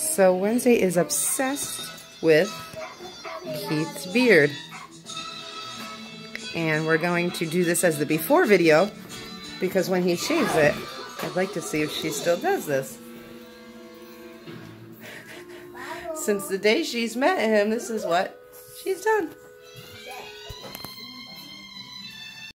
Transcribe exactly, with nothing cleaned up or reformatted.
So Wednesday is obsessed with Keith's beard. And we're going to do this as the before video because when he shaves it, I'd like to see if she still does this. Since the day she's met him, this is what she's done.